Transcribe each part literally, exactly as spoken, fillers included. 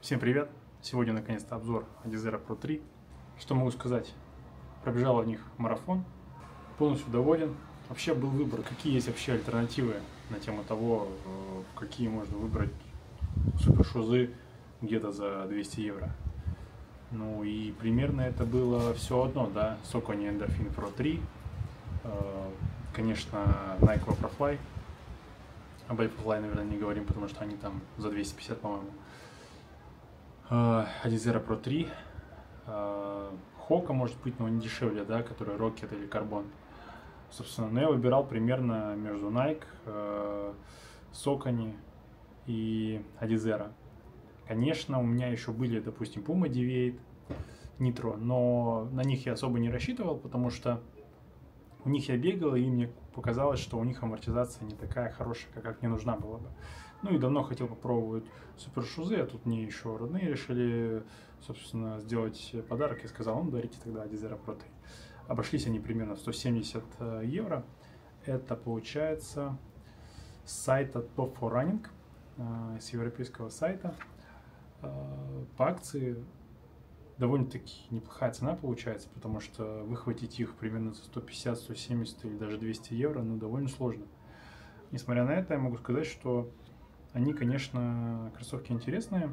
Всем привет! Сегодня наконец-то обзор Adizero Pro три. Что могу сказать? Пробежал от них марафон, полностью доволен. Вообще был выбор, какие есть вообще альтернативы на тему того, какие можно выбрать супершузы где-то за двести евро. Ну и примерно это было все одно, да, Saucony Endorphin Pro три, конечно, Nike Vaporfly. Об Vaporfly, наверное, не говорим, потому что они там за двести пятьдесят, по-моему. Adizero Pro три, Hoka, может быть, но не дешевле, да, который Rocket или Carbon. Собственно, но я выбирал примерно между Nike, Saucony и Adizero. Конечно, у меня еще были, допустим, Puma Deviate, Nitro, но на них я особо не рассчитывал, потому что у них я бегал, и мне показалось, что у них амортизация не такая хорошая, как мне нужна была бы. Ну и давно хотел попробовать супершузы, а тут мне еще родные решили, собственно, сделать подарок. Я сказал, ну дарите тогда Adizero Pro три. Обошлись они примерно в сто семьдесят евро. Это получается с сайта Top for Running, с европейского сайта. По акции довольно-таки неплохая цена получается, потому что выхватить их примерно за сто пятьдесят, сто семьдесят или даже двести евро, ну, довольно сложно. Несмотря на это, я могу сказать, что они, конечно, кроссовки интересные.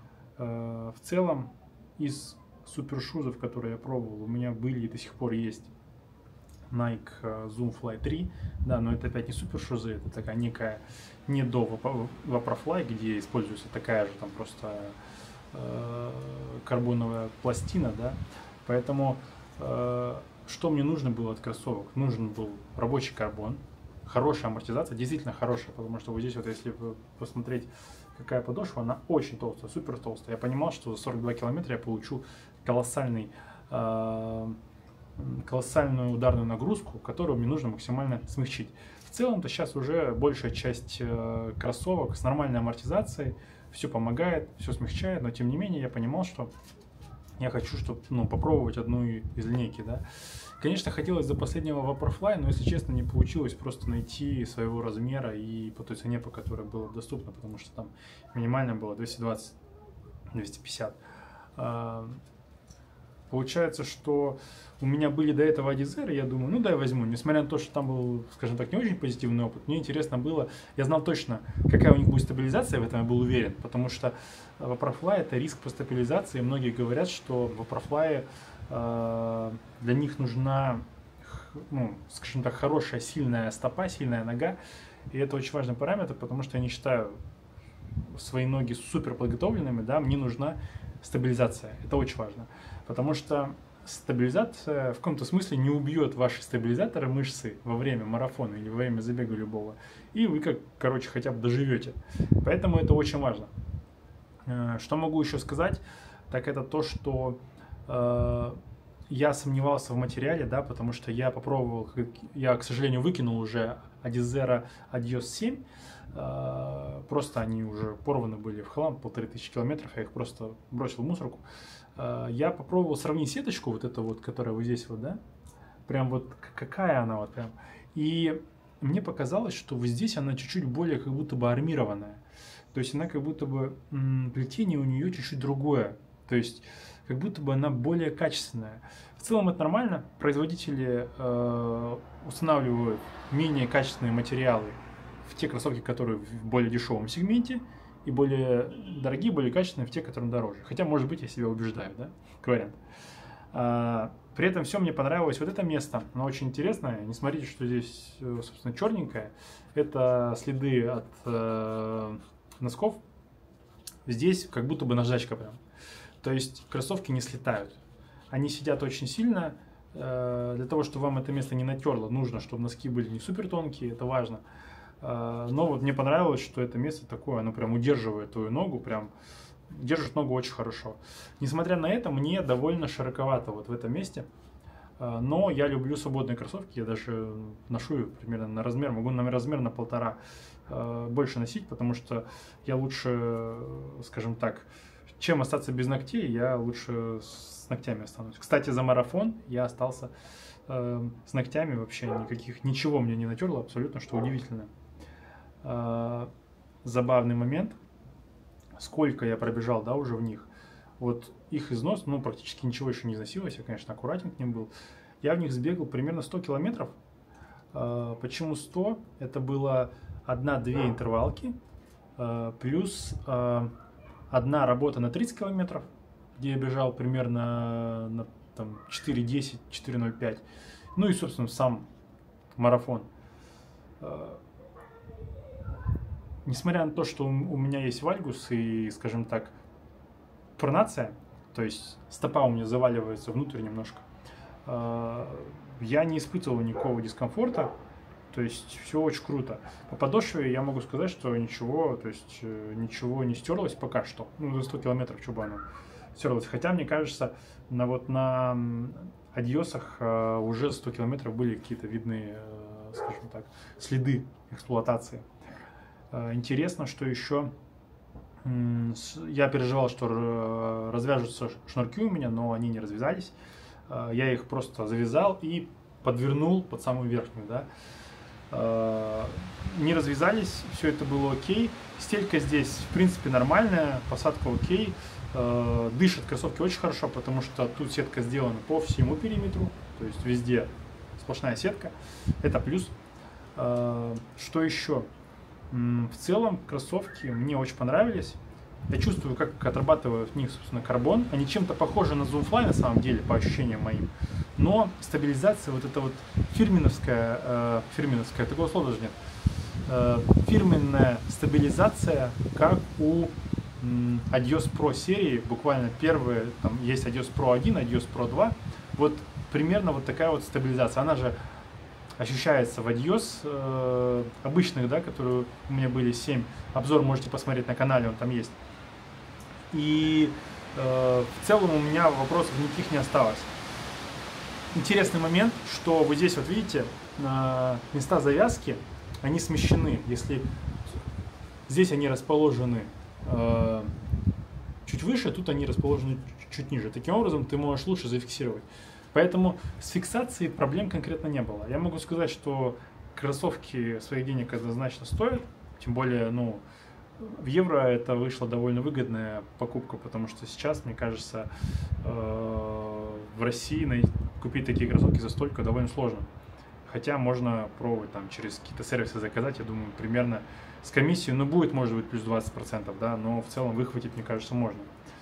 В целом, из супершузов, которые я пробовал, у меня были и до сих пор есть Nike Zoom Fly три. Да, но это опять не супершузы, это такая некая не до Vaporfly, где используется такая же там просто э, карбоновая пластина, да. Поэтому э, что мне нужно было от кроссовок? Нужен был рабочий карбон. Хорошая амортизация, действительно хорошая, потому что вот здесь вот, если посмотреть, какая подошва, она очень толстая, супер толстая. Я понимал, что за сорок два километра я получу колоссальный, э, колоссальную ударную нагрузку, которую мне нужно максимально смягчить. В целом-то сейчас уже большая часть э, кроссовок с нормальной амортизацией, все помогает, все смягчает, но тем не менее я понимал, что я хочу, чтобы, ну, попробовать одну из линейки, да. Конечно, хотелось до последнего Vaporfly, но, если честно, не получилось просто найти своего размера и по той цене, по которой было доступно, потому что там минимально было двести двадцать — двести пятьдесят. Получается, что у меня были до этого Adizero, я думаю, ну дай возьму. Несмотря на то, что там был, скажем так, не очень позитивный опыт, мне интересно было, я знал точно, какая у них будет стабилизация, в этом я был уверен, потому что Vaporfly — это риск по стабилизации. Многие говорят, что в Vaporfly э, для них нужна, ну, скажем так, хорошая, сильная стопа, сильная нога, и это очень важный параметр, потому что я не считаю свои ноги супер подготовленными, да, мне нужна стабилизация, это очень важно, потому что стабилизация в каком-то смысле не убьет ваши стабилизаторы мышцы во время марафона или во время забега любого, и вы, как, короче, хотя бы доживете, поэтому это очень важно. Что могу еще сказать, так это то, что э, я сомневался в материале, да, потому что я попробовал, я, к сожалению, выкинул уже Adizero Adios семь, э, просто они уже порваны были в хлам, полторы тысячи километров, я их просто бросил в мусорку. Э, я попробовал сравнить сеточку, вот эту вот, которая вот здесь вот, да, прям вот какая она вот прям, и мне показалось, что вот здесь она чуть-чуть более как будто бы армированная. То есть она как будто бы, м, плетение у нее чуть-чуть другое. То есть как будто бы она более качественная. В целом это нормально. Производители э, устанавливают менее качественные материалы в те кроссовки, которые в более дешевом сегменте, и более дорогие, более качественные в те, которые дороже. Хотя, может быть, я себя убеждаю, да, как вариант. А, при этом все мне понравилось. Вот это место, оно очень интересное. Не смотрите, что здесь, собственно, черненькое. Это следы от э, носков. Здесь как будто бы наждачка прям. То есть кроссовки не слетают. Они сидят очень сильно. Для того, чтобы вам это место не натерло, нужно, чтобы носки были не супер тонкие, это важно. Но вот мне понравилось, что это место такое, оно прям удерживает твою ногу, прям держит ногу очень хорошо. Несмотря на это, мне довольно широковато вот в этом месте. Но я люблю свободные кроссовки, я даже ношу примерно на размер, могу на размер на полтора больше носить, потому что я лучше, скажем так, чем остаться без ногтей, я лучше с ногтями останусь. Кстати, за марафон я остался э, с ногтями, вообще никаких, ничего мне не натерло, абсолютно, что удивительно. Э, забавный момент. сколько я пробежал, да, уже в них. Вот их износ, ну, практически ничего еще не износилось, я, конечно, аккуратен к ним был. Я в них сбегал примерно сто километров. Почему сто? Это было одна-две интервалки, плюс одна работа на тридцать километров, где я бежал примерно на там, четыре десять, четыре ноль пять. Ну и, собственно, сам марафон. Несмотря на то, что у меня есть вальгус и, скажем так, пронация, то есть стопа у меня заваливается внутрь немножко, я не испытывал никакого дискомфорта, то есть все очень круто. По подошве я могу сказать, что ничего, то есть ничего не стерлось пока что. Ну, за сто километров, что бы оно стерлось. Хотя, мне кажется, на, вот на адиосах уже сто километров были какие-то видные, скажем так, следы эксплуатации. Интересно, что еще я переживал, что развяжутся шнурки у меня, но они не развязались. Я их просто завязал и подвернул под самую верхнюю, да. Не развязались, все это было окей. Стелька здесь, в принципе, нормальная, посадка окей. Дышат кроссовки очень хорошо, потому что тут сетка сделана по всему периметру, то есть везде сплошная сетка. Это плюс. Что еще? В целом кроссовки мне очень понравились. Я чувствую, как отрабатываю в них, собственно, карбон. Они чем-то похожи на Zoomfly на самом деле, по ощущениям моим. Но стабилизация, вот эта вот фирменовская, э, фирменовская, такого слова даже нет, э, фирменная стабилизация, как у э, Adios Pro серии, буквально первые, там есть Adios Pro один, Adios Pro два, вот примерно вот такая вот стабилизация. Она же ощущается в Adios э, обычных, да, которые у меня были семь. Обзор можете посмотреть на канале, он там есть. И э, в целом у меня вопросов никаких не осталось. Интересный момент, что вот здесь вот видите, э, места завязки, они смещены. Если здесь они расположены э, чуть выше, тут они расположены чуть ниже. Таким образом ты можешь лучше зафиксировать. Поэтому с фиксацией проблем конкретно не было. Я могу сказать, что кроссовки своих денег однозначно стоят. Тем более, ну, в евро это вышла довольно выгодная покупка, потому что сейчас, мне кажется, в России купить такие кроссовки за столько довольно сложно. Хотя можно пробовать там через какие-то сервисы заказать, я думаю, примерно с комиссией, ну, будет, может быть, плюс двадцать процентов, да, но в целом выхватить, мне кажется, можно.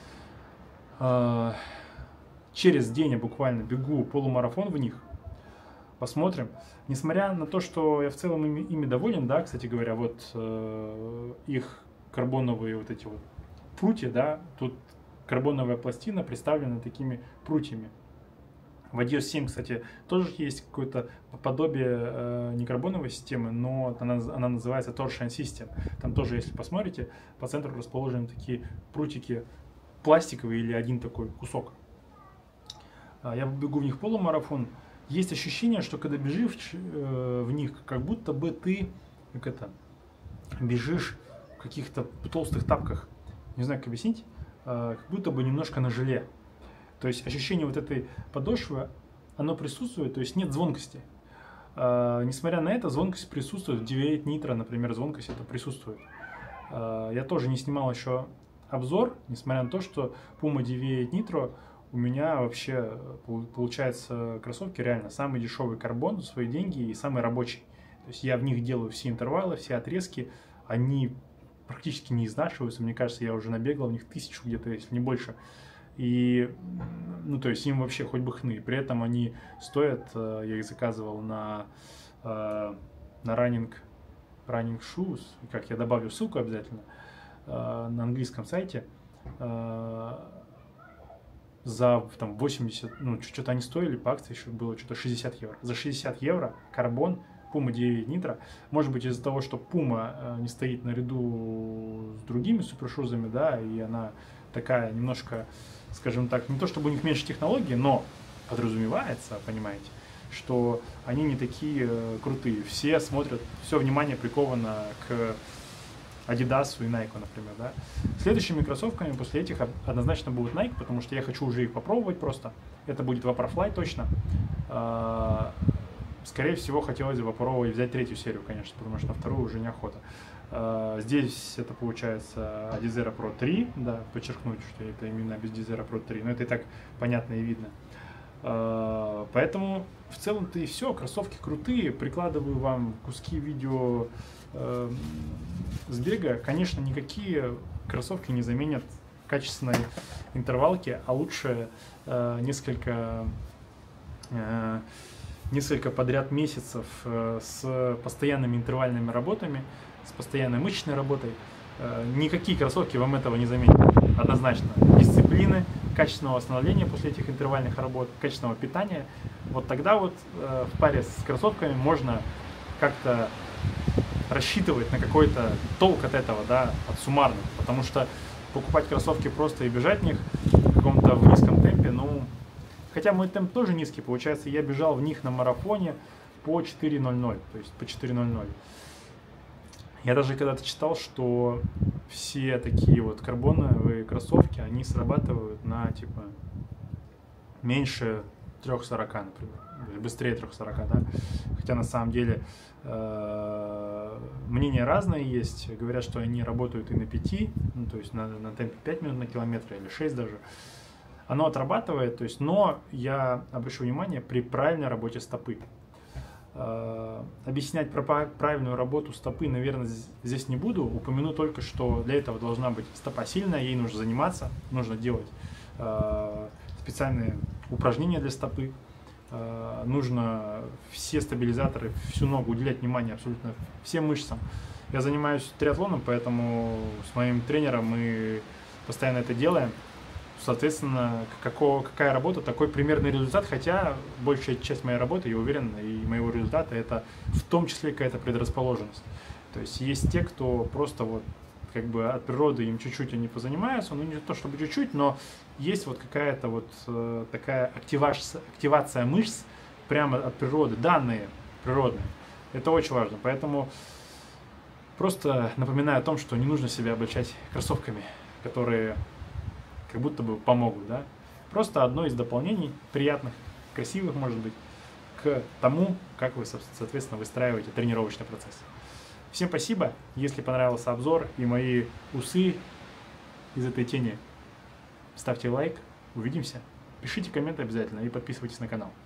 Через день я буквально бегу полумарафон в них. Посмотрим. Несмотря на то, что я в целом ими, ими доволен, да, кстати говоря, вот э, их карбоновые вот эти вот прутья, да, тут карбоновая пластина представлена такими прутьями. В Adios семь, кстати, тоже есть какое-то подобие э, не карбоновой системы, но она, она называется Torsion System. Там тоже, если посмотрите, по центру расположены такие прутики пластиковые или один такой кусок. Я бегу в них полумарафон. Есть ощущение, что когда бежишь э, в них, как будто бы ты как это, бежишь в каких-то толстых тапках. Не знаю, как объяснить. Э, как будто бы немножко на желе. То есть ощущение вот этой подошвы, оно присутствует, то есть нет звонкости. Э, несмотря на это, звонкость присутствует. В ди ви восемь Nitro, например, звонкость это присутствует. Э, я тоже не снимал еще обзор, несмотря на то, что Puma ди ви восемь Nitro у меня вообще получается кроссовки реально самый дешевый карбон за свои деньги и самый рабочий. То есть я в них делаю все интервалы, все отрезки, они практически не изнашиваются. Мне кажется, я уже набегал в них тысячу где-то, если не больше. И, ну, то есть им вообще хоть бы хны. При этом они стоят, я их заказывал на, на Running, Running Shoes, как я добавлю ссылку обязательно, на английском сайте. За там, восемьдесят, ну, что-то они стоили, по акции еще было что-то шестьдесят евро. За шестьдесят евро карбон Puma ди ви Nitro. Может быть, из-за того, что Puma не стоит наряду с другими супершузами, да, и она такая немножко, скажем так, не то чтобы у них меньше технологий, но подразумевается, понимаете, что они не такие крутые. Все смотрят, все внимание приковано к Adidas и Nike, например, да. Следующими кроссовками после этих однозначно будут Nike, потому что я хочу уже их попробовать просто. Это будет Vaporfly точно. Скорее всего, хотелось бы попробовать взять третью серию, конечно, потому что на вторую уже неохота. Здесь это получается Adizero Pro три, да, подчеркнуть, что это именно Adizero Pro три, но это и так понятно и видно. Поэтому в целом-то и все, кроссовки крутые, прикладываю вам куски видео э, с бега. Конечно, никакие кроссовки не заменят качественной интервалки, а лучше э, несколько, э, несколько подряд месяцев э, с постоянными интервальными работами, с постоянной мышечной работой. Э, никакие кроссовки вам этого не заменят, однозначно. Дисциплины, качественного восстановления после этих интервальных работ, качественного питания. Вот тогда вот э, в паре с кроссовками можно как-то рассчитывать на какой-то толк от этого, да, от суммарного. Потому что покупать кроссовки просто и бежать в них в каком-то в низком темпе, ну, хотя мой темп тоже низкий, получается, я бежал в них на марафоне по четыре ноль ноль, то есть по четыре ноль ноль. Я даже когда-то читал, что все такие вот карбоновые кроссовки, они срабатывают на типа меньше трёх сорока, например, или быстрее трёх сорока, да. Хотя на самом деле э, мнения разные есть. Говорят, что они работают и на пяти, ну, то есть на, на темпе пять минут на километр или шесть даже. Оно отрабатывает, то есть, но я обращу внимание при правильной работе стопы. Uh, объяснять про правильную работу стопы, наверное, здесь не буду. Упомяну только, что для этого должна быть стопа сильная, ей нужно заниматься, нужно делать uh, специальные упражнения для стопы, uh, нужно все стабилизаторы, всю ногу уделять внимание абсолютно всем мышцам. Я занимаюсь триатлоном, поэтому с моим тренером мы постоянно это делаем. Соответственно, какого, какая работа, такой примерный результат, хотя большая часть моей работы, я уверен, и моего результата, это в том числе какая-то предрасположенность. То есть есть те, кто просто вот как бы от природы им чуть-чуть они позанимаются, ну не то чтобы чуть-чуть, но есть вот какая-то вот э, такая активация, активация мышц прямо от природы, данные природные. Это очень важно, поэтому просто напоминаю о том, что не нужно себя облачать кроссовками, которые как будто бы помогут, да. Просто одно из дополнений, приятных, красивых, может быть, к тому, как вы, соответственно, выстраиваете тренировочный процесс. Всем спасибо. Если понравился обзор и мои усы из этой тени, ставьте лайк. Увидимся. Пишите комменты обязательно и подписывайтесь на канал.